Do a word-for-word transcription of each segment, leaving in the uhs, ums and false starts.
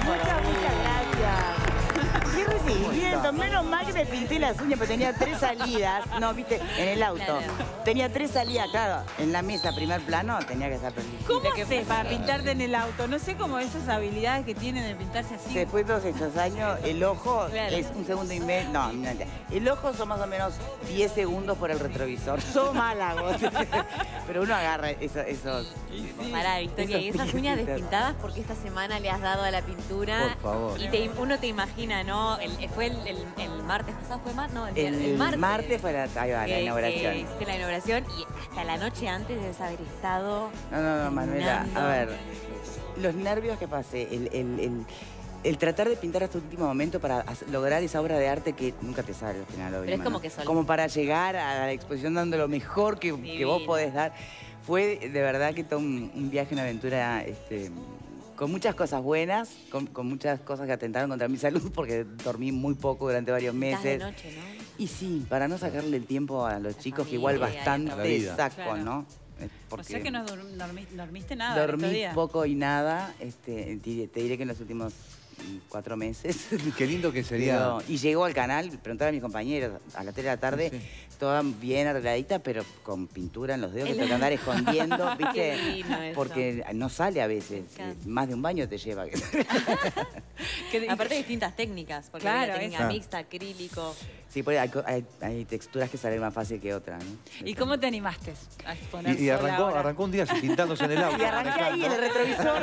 Muchas, muchas gracias. Qué recibimiento, menos mal que me pinté las uñas, porque tenía tres salidas. No, viste, en el auto. Claro. Tenía tres salidas, claro, en la mesa, primer plano, tenía que estar perdido. ¿Cómo haces para pintarte en el auto? No sé cómo esas habilidades que tienen de pintarse así. Después de todos estos años, el ojo Claro. es un segundo y medio. No, no, el ojo son más o menos diez segundos por el retrovisor. Todo mal hago. Pero uno agarra eso- esos. Pará, Victoria, y esas uñas piecitas. despintadas, porque esta semana le has dado a la pintura. Por favor. Y te- uno te imagina, ¿no? El, fue el, el- el martes pasado, ¿fue martes? No, el, El, el martes. martes fue la, ahí va, la que- inauguración. que hiciste la inauguración y hasta la noche antes debes haber estado... No, no, no, Manuela. terminando. A ver, los nervios que pasé, el, el, el, el tratar de pintar hasta el último momento para hacer- lograr esa obra de arte que nunca te sale al final. Pero es como que sol- Como para llegar a la exposición dando lo mejor que, que vos Divino. podés dar. Fue de verdad que todo un, un viaje, una aventura este, con muchas cosas buenas, con, con muchas cosas que atentaron contra mi salud porque dormí muy poco durante varios Estás de meses. noche, ¿no? Y sí, para no sacarle el tiempo a los chicos, que igual familia, bastante la vida. saco, Claro. ¿no? Eh, O sea que no dur- dormi- dormiste nada Dormí estos días. poco y nada, este, te, te diré que en los últimos mm, cuatro meses. Qué lindo que sería. Pero- y llegó al canal, preguntar a mis compañeros a las tres de la tarde, Sí. toda bien arregladita, pero con pintura en los dedos, que tengo que andar escondiendo, ¿viste? Qué divino eso. Porque no sale a veces, Me encanta. más de un baño te lleva. Que- Aparte distintas técnicas, porque Claro, hay una técnica esa. mixta, acrílico. Sí, porque hay, co- hay- hay texturas que salen más fácil que otras, ¿no? ¿Y cómo te animaste a exponer Y, y sola arrancó, ahora? arrancó un día así, pintándose en el auto. Y arranqué ahí en el retrovisor.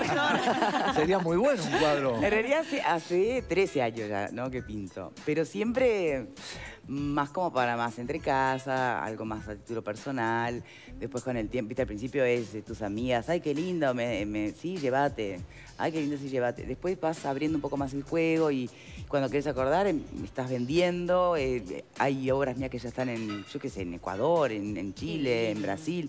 Sería muy bueno un cuadro. En realidad hace, hace trece años ya, ¿no? Que pinto. Pero siempre más como para más entre casa, algo más a título personal. Después con el tiempo, viste, al principio es de tus amigas, ay, qué lindo, me, me- sí, llévate. Ay, qué lindo, sí, llévate. Después vas abriendo un poco más el juego y cuando querés acordar, em, estás vendiendo. eh, hay obras mías que ya están en, yo qué sé, en Ecuador, en, en Chile, en Brasil.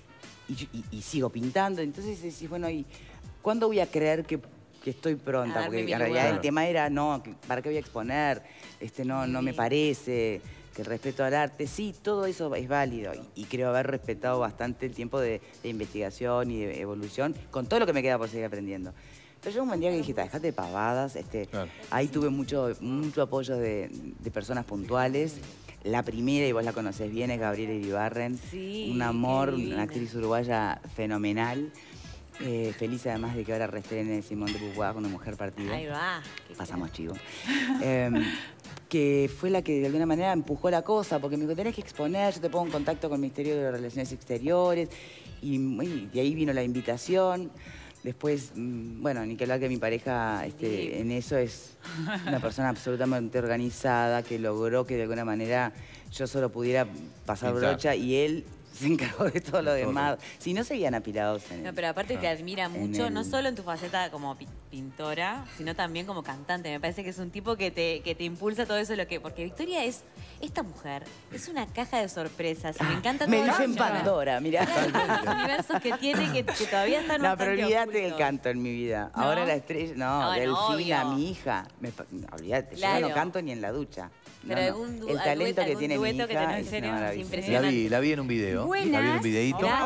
Y, yo- y- y sigo pintando. Entonces decís, bueno, ¿y cuándo voy a creer que, que estoy A pronta? darme Porque mi en realidad lugar. el tema era, no, ¿para qué voy a exponer? Este, no, no me Sí. parece, que el respeto al arte. Sí, todo eso es válido. Y, y creo haber respetado bastante el tiempo de, de investigación y de evolución, con todo lo que me queda por seguir aprendiendo. Pero llegó un buen día que dije, dejate de pavadas. Este, Claro. Ahí tuve mucho, mucho apoyo de, de personas puntuales. La primera, y vos la conocés bien, es Gabriela Iribarren. Sí, Un qué amor, divina. una actriz uruguaya fenomenal. Eh, feliz además de que ahora reestrene Simón de Beauvoir con Una mujer partida. Ahí va. Qué Pasamos chivo. Em, que fue la que de alguna manera empujó la cosa, porque me dijo, tenés que exponer, yo te pongo en contacto con el Ministerio de Relaciones Exteriores, y, y de ahí vino la invitación. Después, mm, bueno, ni que hablar que mi pareja este, en eso es una persona absolutamente organizada, que logró que de alguna manera yo solo pudiera pasar Pintar. brocha y él se encargó de todo lo demás. Si no, seguían apilados en No, el- pero aparte te admira En mucho, el- no solo en tu faceta como pi- pintora, sino también como cantante. Me parece que es un tipo que te, que te impulsa todo eso, lo que, porque Victoria es, esta mujer, es una caja de sorpresas. Y me encanta Me todo lo dicen que lleva. Pandora, mira. Los universos que tiene que, que todavía están No, pero bastante olvídate del ocultos. canto en mi vida. ¿No? Ahora la estrella, no, No, no, Delfina, obvio. mi hija. Me, pa- olvídate, Claro. yo no canto ni en la ducha. Pero No, no. algún du- El talento algún que tiene mi dueto hija que tenés, es ¿en serio? una Es maravilla. La impresionante. vi, la vi en un video. La vi en Buenas. un videíto. Gracias.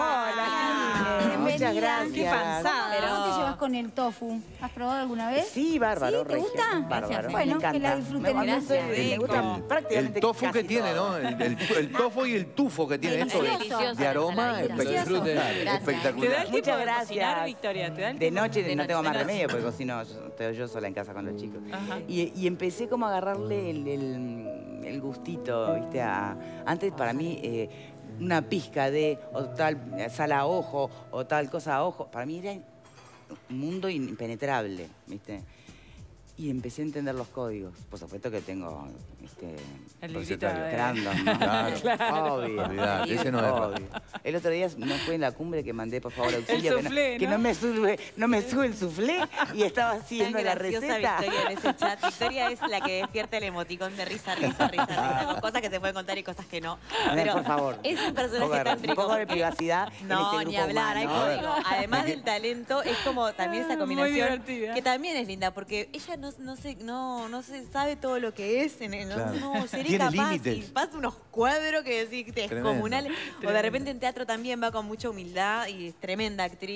Hola, Bienvenida. muchas gracias. Qué panzada. Pero- ¿Cómo te llevas con el tofu? ¿Has probado alguna vez? Sí, bárbaro, ¿Sí? ¿Te regia. gusta? Bárbaro, Gracias. me Bueno, encanta. que la disfruten. Me, Gracias, me, me rico. gusta El, prácticamente el tofu que casi tiene, todo. ¿no? El, el, el tofu y el tufo que tiene eso de, Delicioso. de aroma Delicioso. espectacular. Gracias. ¿Te da el espectacular. tiempo Muchas de gracias. cocinar, Victoria? ¿Te da el De tiempo? noche De no noche, tengo más de noche. remedio porque cocino, estoy yo sola en casa con los chicos. Ajá. Y, y empecé como a agarrarle el, el- el gustito, ¿viste? A- antes para mí eh, una pizca de o tal eh, sal a ojo o tal cosa a ojo, para mí era un mundo impenetrable, ¿viste? Y empecé a entender los códigos. Por supuesto que tengo este, El por librito cierto, de- Crandon, ¿no? Claro. Obvio. Olvidate, ese no es Obvio. El otro día no fue en la cumbre que mandé, por favor, auxilio, que, no, soufflé, que ¿no? no me sube, no me sube el soufflé y estaba Tan haciendo la graciosa receta. Victoria en ese chat. Victoria es la que despierta el emoticón de risa, risa, risa, risa, con cosas que se pueden contar y cosas que no. A ver, Pero por favor. es un Un personaje poco de- tan un rico. poco de porque- privacidad en No, este ni grupo hablar, hay humano. código. Además del talento, es como también esa Muy combinación divertida. que también es linda, porque ella no, no, se, no, no se sabe todo lo que es, en, en- Claro. no, no seré Tiene capaz límites. y pasa unos cuadros que decís que es Tremendo. comunal. O de repente en teatro también va con mucha humildad y es tremenda actriz.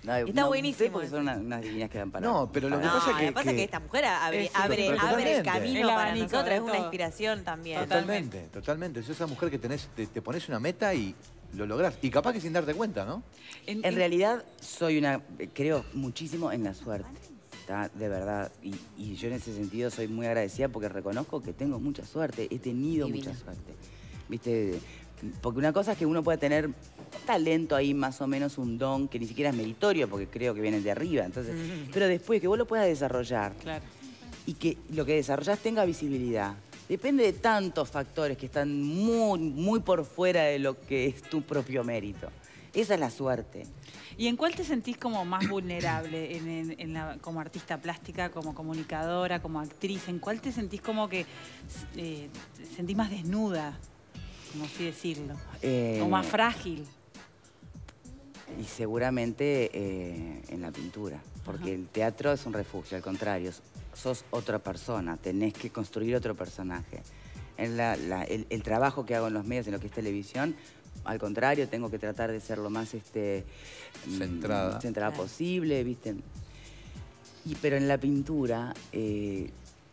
No, Está no buenísimo sé porque eso. son unas, unas divinas que dan para... No, pero lo que No, pasa es lo que... que pasa es que esta mujer abre, Es- abre, pero abre el totalmente. camino El para abanico nosotras, de es una todo. inspiración también. Totalmente, totalmente. Es esa mujer que tenés, te, te pones una meta y lo lográs. Y capaz que sin darte cuenta, ¿no? En, En realidad soy una, creo muchísimo en la suerte, ¿tá? De verdad. Y, y yo en ese sentido soy muy agradecida porque reconozco que tengo mucha suerte, he tenido Divina. mucha suerte. ¿Viste? Porque una cosa es que uno puede tener talento ahí, más o menos un don, que ni siquiera es meritorio, porque creo que viene de arriba. Entonces, pero después que vos lo puedas desarrollar Claro. y que lo que desarrollás tenga visibilidad. Depende de tantos factores que están muy, muy por fuera de lo que es tu propio mérito. Esa es la suerte. ¿Y en cuál te sentís como más vulnerable? En, en- en la- como artista plástica, como comunicadora, como actriz. ¿En cuál te sentís como que eh, te sentís más desnuda? Como así decirlo. Eh, O más frágil. Y seguramente eh, en la pintura, porque Ajá. el teatro es un refugio, al contrario, sos otra persona, tenés que construir otro personaje. En la- la- el, el trabajo que hago en los medios, en lo que es televisión, al contrario, tengo que tratar de ser lo más este, mm, Centrada. centrada Claro. posible, ¿viste? Y, pero en la pintura eh,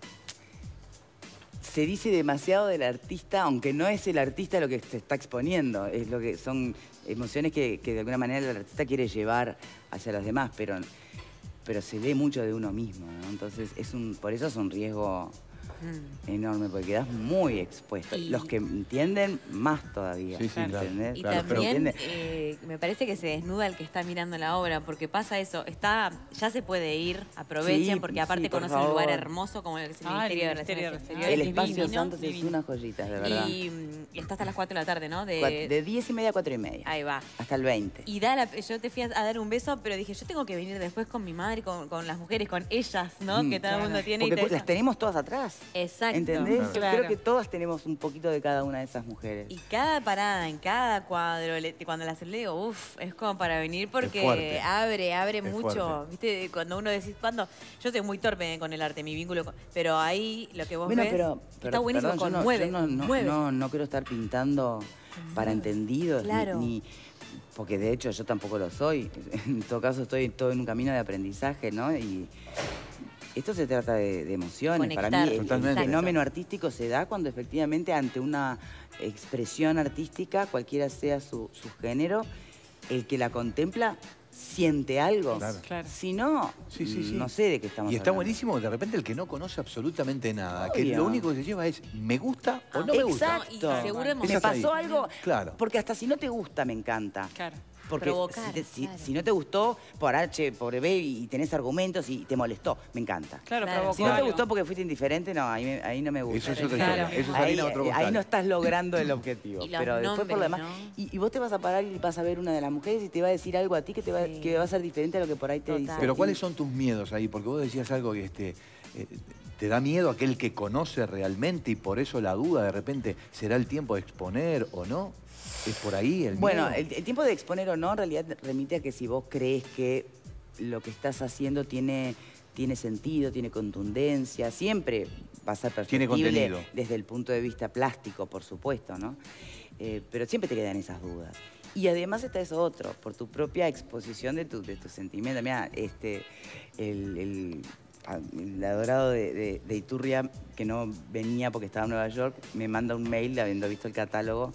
se dice demasiado del artista, aunque no es el artista lo que se está exponiendo, es lo que son emociones que, que de alguna manera el artista quiere llevar hacia los demás, pero, pero se ve mucho de uno mismo, ¿no? Entonces, es un, por eso es un riesgo Mm. enorme, porque quedas muy expuesto. Y- Los que entienden, más todavía. Sí, sí, claro. ¿entendés? Y Claro, pero- también ¿entiendes? eh, me parece que se desnuda el que está mirando la obra, porque pasa eso, está, ya se puede ir, aprovechen, Sí, porque aparte sí, por conocen un lugar favor. hermoso como el, es el Ah, el Ministerio de Ministerio de Relaciones Relaciones Exteriores. El es espacio divino, santo es divino. una joyita, de verdad. Y, mm, y está hasta las cuatro de la tarde, ¿no? De, Cuat- De diez y media a cuatro y media. Ahí va. Hasta el veinte. Y da la- yo te fui a, a dar un beso, pero dije, yo tengo que venir después con mi madre, con, con las mujeres, con ellas, ¿no? Mm, que todo el mundo tiene. y Porque te- las tenemos todas atrás. Exacto. ¿Entendés? Yo Claro. creo que todas tenemos un poquito de cada una de esas mujeres. Y cada parada, en cada cuadro, le- cuando la le digo, uff, es como para venir porque fuerte. abre, abre Es mucho. fuerte. ¿Viste? Cuando uno decís, cuando yo soy muy torpe con el arte, mi vínculo con- pero ahí lo que vos Bueno, ves pero, está pero, buenísimo, perdón, yo no- conmueve, yo no, no, conmueve. no, no quiero estar pintando para entendidos, ni- Claro. ni, porque de hecho yo tampoco lo soy. En todo caso estoy todo en un camino de aprendizaje, ¿no? Y esto se trata de, de emociones. Para Conectar, mí el- el, totalmente. fenómeno artístico se da cuando efectivamente ante una expresión artística, cualquiera sea su, su género, el que la contempla siente algo. Claro. Claro. Si no, Sí, sí, sí. no sé de qué estamos Y está hablando. buenísimo de repente el que no conoce absolutamente nada, que Obvio. lo único que se lleva es me gusta o no me gusta. Exacto. Y seguro hemos- me Esa pasó ahí. algo. Claro. Porque hasta si no te gusta, me encanta. Claro. Porque Provocar, si, te- si- claro. si no te gustó, por H, por B, y tenés argumentos y te molestó, me encanta. Claro, Claro. provocó Si no te algo. gustó porque fuiste indiferente, no, ahí, me- ahí no me gusta. Eso es otra Claro. historia. Eso es Ahí, harina de otro eh, ahí costal. no estás logrando el objetivo. Y los pero después por lo nombres, demás. ¿no? Y, y vos te vas a parar y vas a ver una de las mujeres y te va a decir algo a ti que, te va, Sí. que va a ser diferente a lo que por ahí te Total. dice. a Pero ti. ¿cuáles son tus miedos ahí? Porque vos decías algo que este, eh, te da miedo aquel que conoce realmente y por eso la duda de repente, ¿será el tiempo de exponer o no? ¿Es por ahí el Bueno, miedo? el, el tiempo de exponer o no en realidad remite a que si vos crees que lo que estás haciendo tiene, tiene sentido, tiene contundencia, siempre va a ser Tiene perfectible contenido. desde el punto de vista plástico, por supuesto, ¿no? Eh, pero siempre te quedan esas dudas. Y además está eso otro, por tu propia exposición de tu, de tus sentimientos. Mira, este, el, el- el adorado de, de- de Iturria, que no venía porque estaba en Nueva York, me manda un mail habiendo visto el catálogo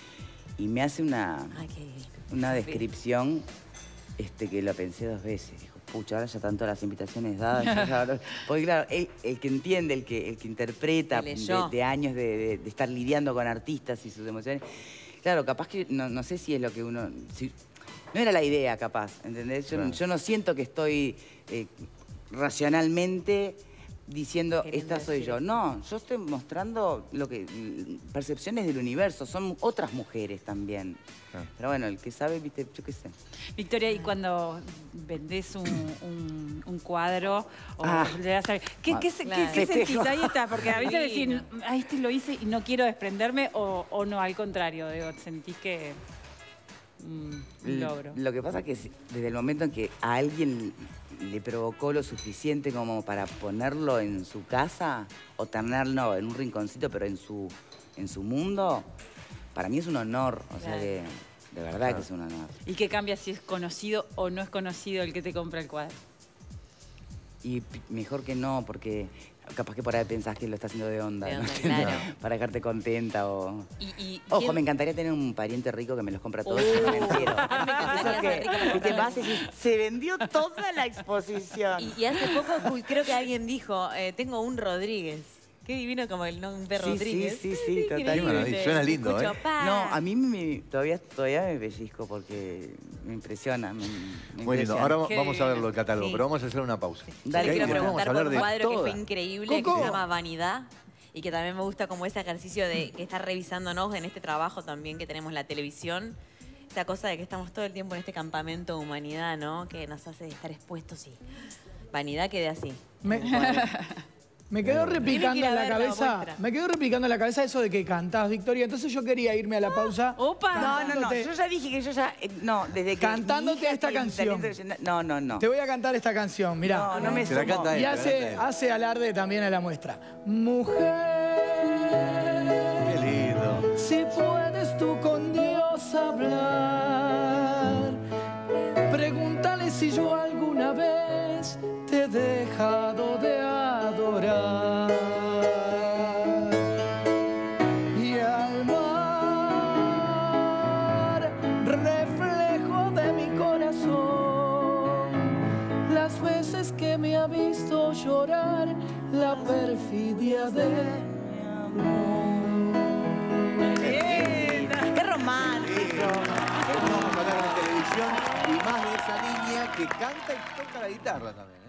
y me hace una, Ay, qué- una descripción este, que la pensé dos veces. Dijo, pucha, ahora ya tanto las invitaciones dadas. yo ya ahora-". Porque claro, el, el que entiende, el que, el que interpreta Que de, leyó. de años de, de- de estar lidiando con artistas y sus emociones, claro, capaz que no, no sé si es lo que uno... si- no era la idea, capaz, ¿entendés? Yo, Claro. yo no siento que estoy eh, racionalmente diciendo, Queriendo esta soy decir yo. esto. No, yo estoy mostrando lo que percepciones del universo, son otras mujeres también. Claro. Pero bueno, el que sabe, viste, yo qué sé. Victoria, y cuando vendés un, un- un cuadro o Ah. le das a- ¿qué, Ah, qué, se- claro. qué- qué Festejo. sentís? Ahí está, porque a veces decís, Divino. a este lo hice y no quiero desprenderme, o, o no, al contrario, digo, sentís que mm, un logro. Lo que pasa es que si- desde el momento en que a alguien le provocó lo suficiente como para ponerlo en su casa o tenerlo en un rinconcito, pero en su, en su mundo, para mí es un honor. O sea Claro. que De verdad que es un honor. ¿Y qué cambia si es conocido o no es conocido el que te compra el cuadro? Y mejor que no, porque capaz que por ahí pensás que lo está haciendo de onda, De ¿no? onda, claro. Para dejarte contenta o... Y, y, Ojo, ¿quién- me encantaría tener un pariente rico que me los compra todos Oh. y yo no me entero. A mí me encantaría Eso ser que, rica para que te comprarle. vas y decís, se vendió toda la exposición. Y, y hace poco uy, creo que alguien dijo, eh, tengo un Rodríguez. Qué divino como el nombre Sí, Rodríguez. sí, sí, sí, Increíble. total. Qué maravilla, suena lindo, Escucho, ¿eh? pa. No, a mí me, todavía, todavía me pellizco porque me impresiona. Me, me Muy lindo. impresiona. Ahora Qué vamos a ver divino. el catálogo, Sí. pero vamos a hacer una pausa. Dale, Yo ¿Ok? quiero Y después vamos a preguntar por hablar un de cuadro que fue toda. increíble, Coco. que se llama Vanidad. Y que también me gusta como ese ejercicio de que está revisándonos en este trabajo también que tenemos la televisión. Esa cosa de que estamos todo el tiempo en este campamento de humanidad, ¿no? Que nos hace estar expuestos y Vanidad quede así. Me, me quedó repicando Tiene que ir a en la ver la cabeza. muestra. Me quedó repicando en la cabeza eso de que cantás, Victoria. Entonces yo quería irme a la pausa. ¡Opa! No, no, no, cantándote. yo ya dije que yo ya, eh, no, desde que Cantándote mi hija esta tiene un canción. talento que yo- No, no, no. Te voy a cantar esta canción, mirá. No, no me Se la sumo. canta él. Y te la hace, canta él. hace alarde también a la muestra. Mujer, Qué lindo. si puedes tú con Dios hablar, pregúntale si yo alguna vez te he dejado de adorar. Y al mar, reflejo de mi corazón, las veces que me ha visto llorar la perfidia de mi amor. ¡Qué romántico! Vamos a hablar de televisión y más de esa niña que canta y toca la guitarra también.